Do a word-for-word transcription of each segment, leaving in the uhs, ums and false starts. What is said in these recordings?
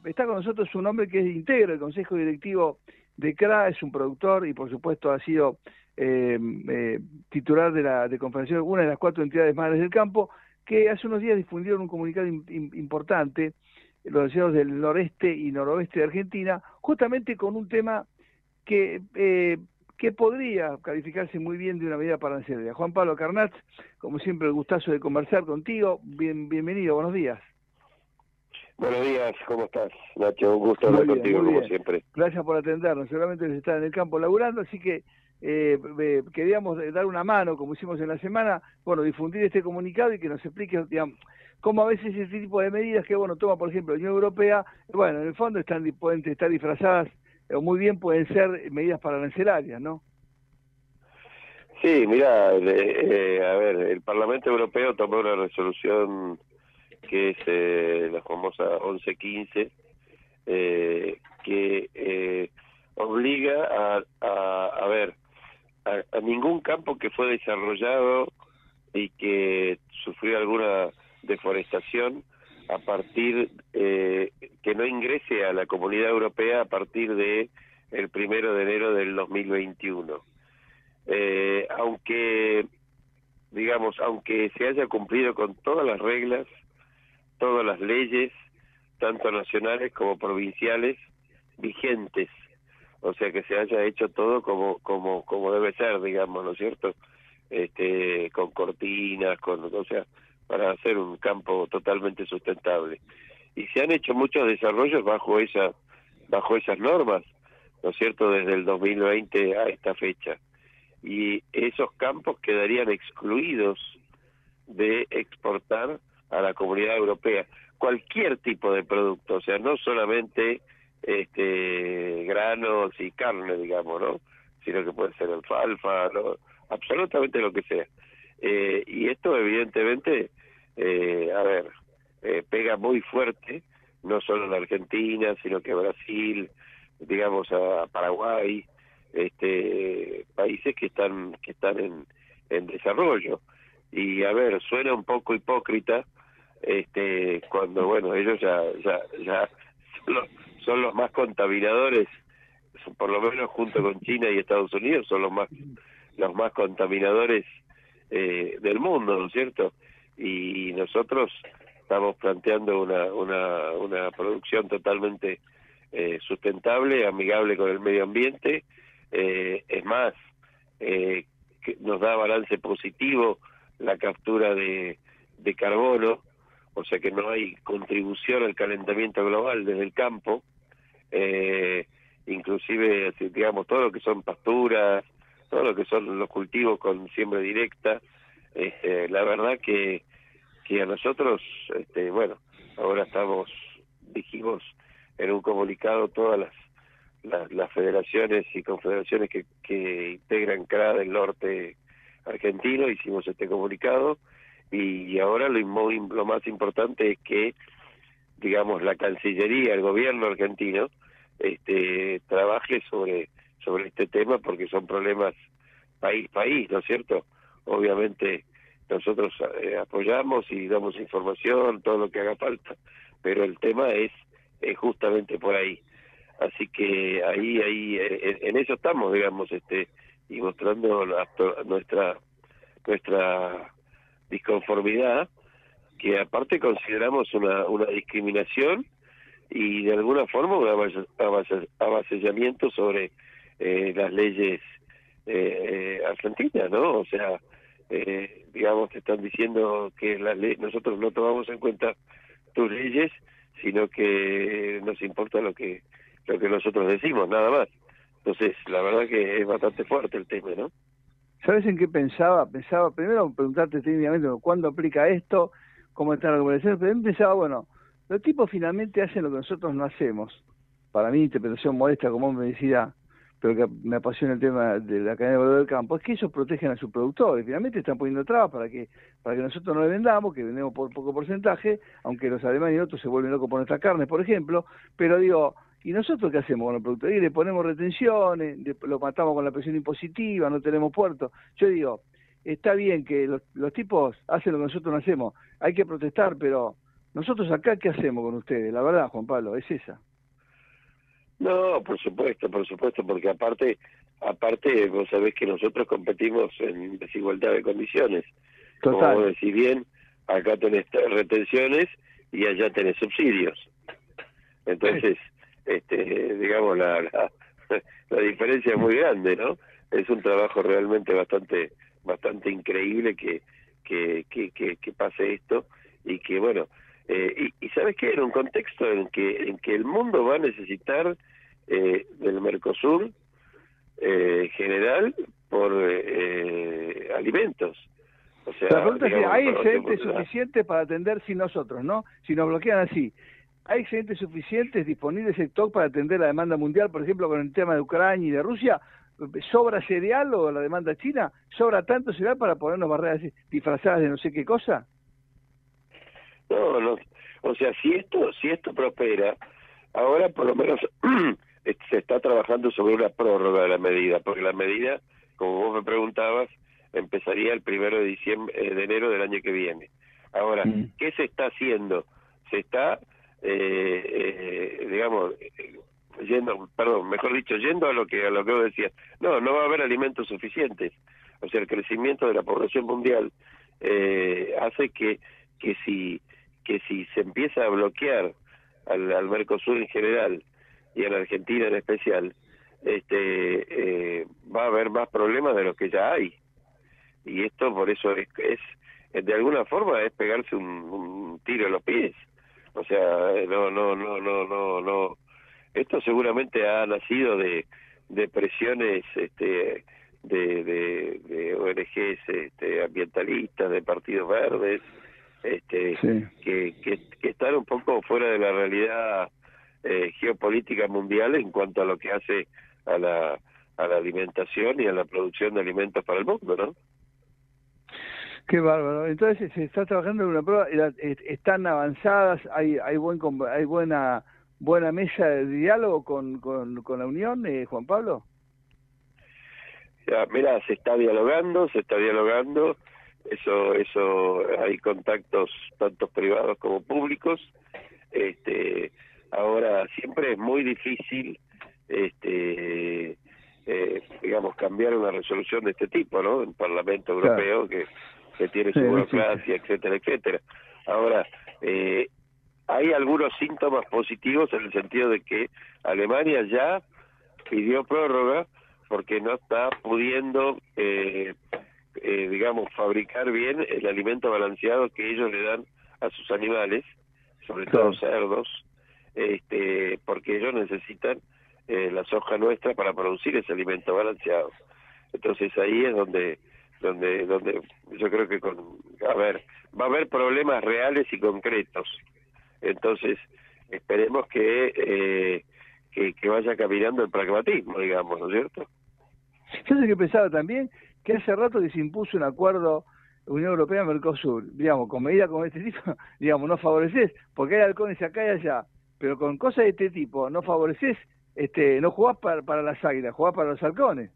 está con nosotros un hombre que es íntegro el Consejo Directivo de C R A, es un productor y por supuesto ha sido eh, eh, titular de la de Confederación, una de las cuatro entidades madres del campo, que hace unos días difundieron un comunicado in, in, importante, los vecinos del noreste y noroeste de Argentina, justamente con un tema que, eh, que podría calificarse muy bien de una medida parancelaria. Juan Pablo Carnat, como siempre, el gustazo de conversar contigo. Bien, bienvenido, buenos días. Buenos días, ¿cómo estás, Nacho? Un gusto Muy hablar bien, contigo, muy como bien. siempre. Gracias por atendernos. Seguramente les están en el campo laburando, así que eh, eh, queríamos dar una mano, como hicimos en la semana, bueno, difundir este comunicado y que nos explique, digamos, cómo a veces ese tipo de medidas que, bueno, toma, por ejemplo, la Unión Europea, bueno, en el fondo están pueden estar disfrazadas, o muy bien pueden ser medidas arancelarias, ¿no? Sí, mira, eh, a ver, el Parlamento Europeo tomó una resolución que es eh, la famosa once quince, eh, que eh, obliga a, a, a ver, a, a ningún campo que fue desarrollado y que sufrió alguna deforestación a partir, eh, que no ingrese a la Comunidad Europea a partir de el primero de enero del dos mil veintiuno. Eh, aunque, digamos, aunque se haya cumplido con todas las reglas, todas las leyes, tanto nacionales como provinciales, vigentes, o sea que se haya hecho todo como como como debe ser, digamos, ¿no es cierto? Este, con cortinas, con, o sea, para hacer un campo totalmente sustentable. Y se han hecho muchos desarrollos bajo esa bajo esas normas, ¿no es cierto?, desde el dos mil veinte a esta fecha. Y esos campos quedarían excluidos de exportar a la Comunidad Europea cualquier tipo de producto, o sea, no solamente este granos y carne, digamos, ¿no?, sino que puede ser alfalfa, ¿no?, absolutamente lo que sea. Eh, y esto evidentemente, eh, a ver, eh, pega muy fuerte, no solo en Argentina, sino que Brasil, digamos a Paraguay, este países que están que están en, en desarrollo. Y a ver, suena un poco hipócrita este cuando, bueno, ellos ya ya ya son los, son los más contaminadores, por lo menos junto con China y Estados Unidos, son los más los más contaminadores eh, del mundo, ¿no es cierto? Y nosotros estamos planteando una una una producción totalmente eh, sustentable, amigable con el medio ambiente, eh, es más, eh, que nos da balance positivo la captura de, de carbono, o sea que no hay contribución al calentamiento global desde el campo, eh, inclusive, digamos, todo lo que son pasturas, todo lo que son los cultivos con siembra directa, este, la verdad que, que a nosotros, este, bueno, ahora estamos, dijimos en un comunicado, todas las las, las federaciones y confederaciones que, que integran C R A del norte argentino, hicimos este comunicado, y ahora lo, lo más importante es que, digamos, la Cancillería, el gobierno argentino, este trabaje sobre sobre este tema, porque son problemas país país, ¿no es cierto? Obviamente nosotros eh, apoyamos y damos información, todo lo que haga falta, pero el tema es, es justamente por ahí. Así que ahí ahí en, en eso estamos, digamos, este y mostrando la, nuestra nuestra disconformidad, que aparte consideramos una una discriminación y de alguna forma un avasallamiento sobre eh, las leyes eh, argentinas, ¿no? O sea, eh, digamos, te están diciendo que las leyes, nosotros no tomamos en cuenta tus leyes, sino que nos importa lo que lo que nosotros decimos, nada más. Entonces, la verdad que es bastante fuerte el tema, ¿no? ¿Sabes en qué pensaba? Pensaba, primero preguntarte técnicamente cuándo aplica esto, cómo están las regulaciones, pero también pensaba, bueno, los tipos finalmente hacen lo que nosotros no hacemos. Para mí, interpretación modesta, como me decía, pero que me apasiona el tema de la cadena de valor del campo, es que ellos protegen a sus productores. Finalmente están poniendo trabas para que para que nosotros no le vendamos, que vendemos por poco porcentaje, aunque los alemanes y otros se vuelven locos por nuestra carne, por ejemplo. Pero digo, ¿y nosotros qué hacemos con los productores? Y le ponemos retenciones, lo matamos con la presión impositiva, no tenemos puertos. Yo digo, está bien que los, los tipos hacen lo que nosotros no hacemos. Hay que protestar, pero Nosotros acá, ¿qué hacemos con ustedes? La verdad, Juan Pablo, es esa. No, por supuesto, por supuesto, porque aparte, aparte vos sabés que nosotros competimos en desigualdad de condiciones. Como Total. vos decís bien, acá tenés retenciones y allá tenés subsidios. Entonces, este, digamos, la, la, la diferencia es muy grande, ¿no? Es un trabajo realmente bastante bastante increíble que que, que, que, que pase esto y que, bueno, eh, y, y ¿sabes qué? En un contexto en que en que el mundo va a necesitar eh, del Mercosur eh, en general por eh, alimentos. O sea, La pregunta digamos, es si hay o sea, excedentes la, suficientes para atender sin nosotros, ¿no? Si nos bloquean así. ¿Hay excedentes suficientes disponibles en stock para atender la demanda mundial, por ejemplo, con el tema de Ucrania y de Rusia? ¿Sobra cereal o la demanda china? ¿Sobra tanto cereal para ponernos barreras disfrazadas de no sé qué cosa? no, no. O sea, si esto, si esto prospera, ahora por lo menos se está trabajando sobre una prórroga de la medida, porque la medida, como vos me preguntabas, empezaría el primero de diciembre, eh, de enero del año que viene. Ahora, Mm. ¿qué se está haciendo? Se está, eh, eh, digamos, eh, yendo, perdón, mejor dicho, yendo a lo que a lo que vos decías. No, no va a haber alimentos suficientes. O sea, el crecimiento de la población mundial eh, hace que que si que si se empieza a bloquear al, al Mercosur en general y a la Argentina en especial, este eh, va a haber más problemas de los que ya hay. Y esto por eso es, es de alguna forma es pegarse un, un tiro en los pies. O sea, no no no no no no esto seguramente ha nacido de de presiones este de de, de O N Ges este, ambientalistas, de partidos verdes, este Sí. que, que que están un poco fuera de la realidad eh, geopolítica mundial en cuanto a lo que hace a la a la alimentación y a la producción de alimentos para el mundo, ¿no? Qué bárbaro. Entonces se está trabajando en una prueba, están avanzadas, hay hay buen hay buena buena mesa de diálogo con con, con la Unión, eh, Juan Pablo. Ya, mira, se está dialogando, se está dialogando, eso eso hay contactos tanto privados como públicos. Este, ahora siempre es muy difícil este eh, digamos cambiar una resolución de este tipo, ¿no? En el Parlamento Europeo, claro, que que tiene su sí, burocracia, sí. etcétera, etcétera. Ahora, eh, hay algunos síntomas positivos en el sentido de que Alemania ya pidió prórroga porque no está pudiendo, eh, eh, digamos, fabricar bien el alimento balanceado que ellos le dan a sus animales, sobre Claro. todo cerdos, este, porque ellos necesitan eh, la soja nuestra para producir ese alimento balanceado. Entonces ahí es donde donde donde yo creo que con a ver va a haber problemas reales y concretos. Entonces esperemos que eh, que, que vaya caminando el pragmatismo, digamos, ¿no es cierto? Yo sé que pensaba también que hace rato que se impuso un acuerdo Unión Europea-Mercosur, digamos, con medidas como este tipo, digamos, no favoreces, porque hay halcones acá y allá, pero con cosas de este tipo no favoreces, este, no jugás para, para las águilas, jugás para los halcones.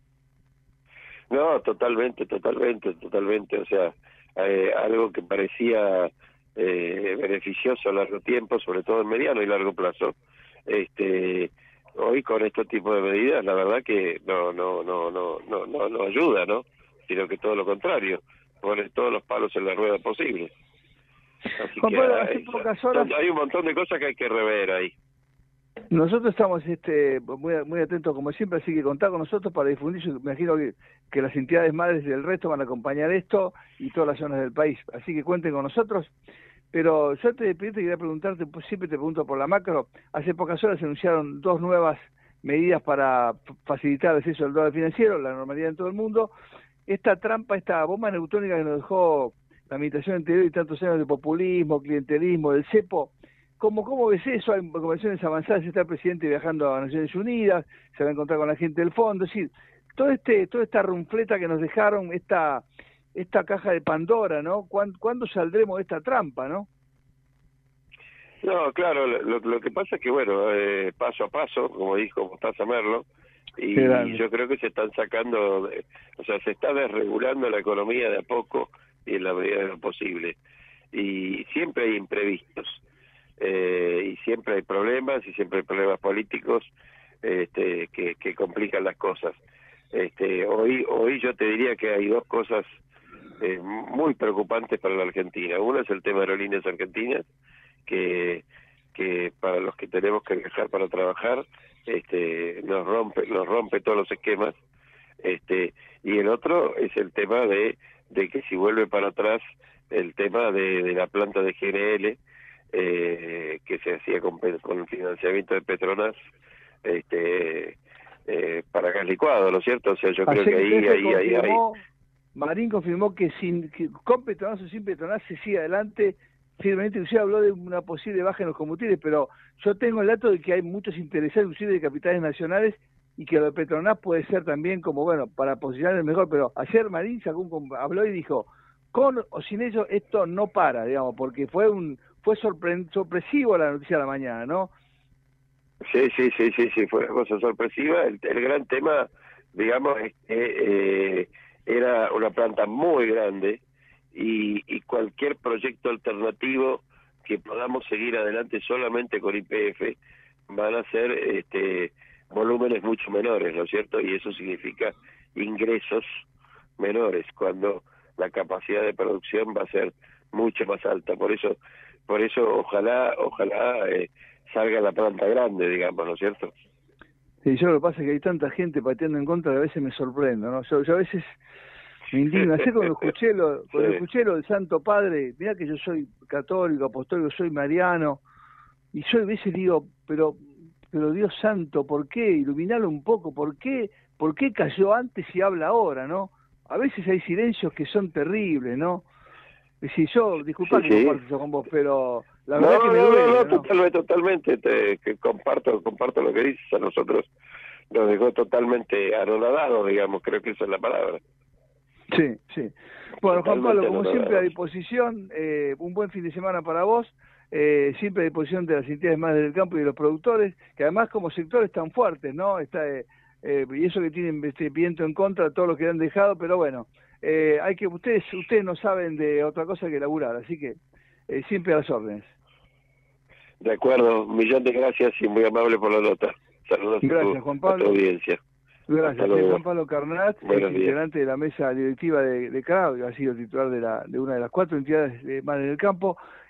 No, totalmente, totalmente, totalmente. O sea, eh, algo que parecía eh, beneficioso a largo tiempo, sobre todo en mediano y largo plazo, este, hoy con este tipo de medidas, la verdad que no, no, no, no, no, no, no ayuda, ¿no? Sino que todo lo contrario, pone todos los palos en la rueda posible. Así Juan que Pablo, hace hay, pocas horas hay un montón de cosas que hay que rever ahí. nosotros estamos este, muy, muy atentos como siempre, así que contá con nosotros para difundir. Yo me imagino que, que las entidades madres del resto van a acompañar esto y todas las zonas del país, así que cuenten con nosotros. Pero yo te, te quería preguntarte, pues siempre te pregunto por la macro, hace pocas horas se anunciaron dos nuevas medidas para facilitar el acceso al dólar financiero, la normalidad en todo el mundo. Esta trampa, esta bomba neutrónica que nos dejó la administración anterior y tantos años de populismo, clientelismo, del cepo, ¿Cómo, ¿Cómo ves eso? Hay conversaciones avanzadas, está el presidente viajando a Naciones Unidas, se va a encontrar con la gente del fondo, es decir, todo este, toda esta runfleta que nos dejaron, esta, esta caja de Pandora, ¿no? ¿Cuándo, ¿Cuándo saldremos de esta trampa, no? No, claro, lo, lo que pasa es que, bueno, eh, paso a paso, como dijo Mostaza Merlo, y yo creo que se están sacando, de, o sea, se está desregulando la economía de a poco y en la medida de lo posible. y siempre hay imprevistos, eh, y siempre hay problemas, y siempre hay problemas políticos este, que, que complican las cosas. Este, hoy, hoy yo te diría que hay dos cosas eh, muy preocupantes para la Argentina. Uno es el tema de aerolíneas argentinas, que, que para los que tenemos que viajar para trabajar, este, nos rompe, nos rompe todos los esquemas. Este, y el otro es el tema de, de que si vuelve para atrás el tema de, de la planta de G N L, eh, que se hacía con, con el financiamiento de Petronas, este, eh, para gas licuado, ¿no es cierto? O sea, yo creo que ahí, ahí, ahí, ahí. Marín confirmó que sin que con Petronas o sin Petronas se sigue adelante firmemente. Inclusive habló de una posible baja en los combustibles, pero yo tengo el dato de que hay muchos interesados, inclusive de capitales nacionales, y que lo de Petronas puede ser también como, bueno, para posicionar el mejor. Pero ayer Marín sacó un, habló y dijo, con o sin ellos esto no para, digamos, porque fue un fue sorpre sorpresivo la noticia de la mañana, ¿no? Sí, sí, sí, sí, sí, fue una cosa sorpresiva. El, el gran tema, digamos, es que eh, era una planta muy grande, y, y cualquier proyecto alternativo que podamos seguir adelante solamente con Y P F van a ser este, volúmenes mucho menores, ¿no es cierto? Y eso significa ingresos menores, cuando la capacidad de producción va a ser mucho más alta. Por eso, por eso ojalá, ojalá eh, salga la planta grande, digamos, ¿no es cierto? Sí, yo lo que pasa es que hay tanta gente pateando en contra que a veces me sorprendo, ¿no? Yo, yo a veces me indigno. Ayer cuando escuché lo, cuando sí. escuché lo del Santo Padre, mirá que yo soy católico, apostólico, soy mariano, y yo a veces digo, pero pero Dios santo, ¿por qué? Iluminalo un poco, ¿por qué? ¿Por qué cayó antes y habla ahora, no? A veces hay silencios que son terribles, ¿no? Si yo, disculpa sí, que sí. comparto eso con vos, pero la verdad no, que me no, duele, no, no, ¿no? totalmente, totalmente, te, que comparto, comparto lo que dices. A nosotros nos dejó totalmente anonadados, digamos, creo que esa es la palabra. Sí, sí. Bueno, Juan Pablo, como siempre a disposición, eh, un buen fin de semana para vos, eh, siempre a disposición de las entidades más del campo y de los productores, que además como sectores tan fuertes, ¿no? Está eh, eh, y eso que tienen este viento en contra, todo lo que han dejado, pero bueno, eh, hay que ustedes ustedes no saben de otra cosa que laburar, así que eh, siempre a las órdenes. De acuerdo, un millón de gracias y muy amable por la nota. Saludos gracias, a tu, Juan Pablo. A tu audiencia. Gracias, soy Juan Pablo Carnat, es integrante de la mesa directiva de, de C R A, ha sido titular de, la, de una de las cuatro entidades de Mar en el Campo.